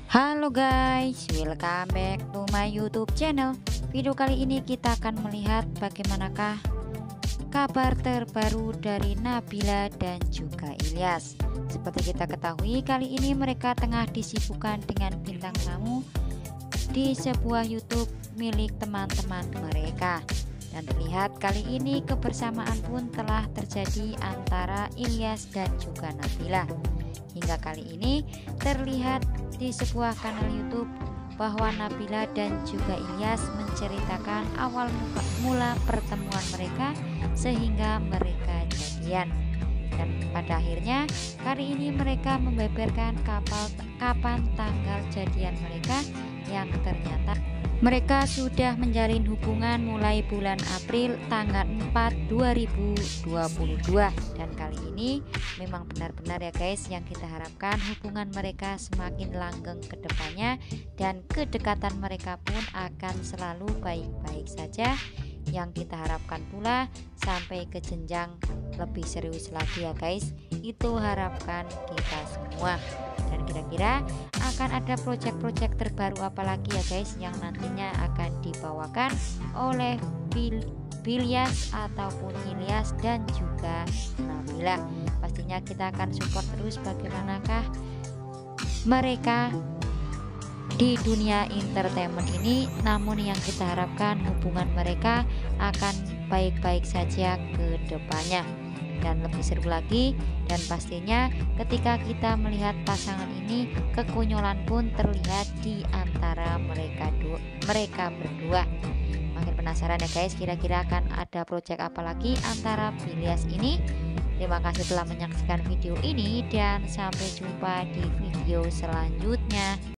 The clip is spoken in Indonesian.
Halo guys, welcome back to my YouTube channel. Video kali ini kita akan melihat bagaimanakah kabar terbaru dari Nabila dan juga Ilyas. Seperti kita ketahui, kali ini mereka tengah disibukkan dengan bintang tamu di sebuah YouTube milik teman-teman mereka. Dan terlihat kali ini kebersamaan pun telah terjadi antara Ilyas dan juga Nabila. Hingga kali ini terlihat di sebuah kanal YouTube bahwa Nabila dan juga Ilyas menceritakan awal mula pertemuan mereka sehingga mereka jadian. Dan pada akhirnya kali ini mereka membeberkan kapan tanggal jadian mereka, yang ternyata mereka sudah menjalin hubungan mulai bulan April tanggal 4 2022. Dan kali ini memang benar-benar ya guys, yang kita harapkan hubungan mereka semakin langgeng ke depannya, dan kedekatan mereka pun akan selalu baik-baik saja. Yang kita harapkan pula sampai ke jenjang lebih serius lagi ya guys, itu harapkan kita semua. Dan kira-kira akan ada project-project terbaru apalagi ya guys yang nantinya akan dibawakan oleh Ilyas ataupun Ilyas dan juga Nabila. Pastinya kita akan support terus bagaimanakah mereka di dunia entertainment ini. Namun yang kita harapkan hubungan mereka akan baik-baik saja ke depannya dan lebih seru lagi. Dan pastinya ketika kita melihat pasangan ini, kekonyolan pun terlihat di antara mereka berdua. Makin penasaran ya guys, kira-kira akan ada project apa lagi antara Ilyas ini. Terima kasih telah menyaksikan video ini dan sampai jumpa di video selanjutnya.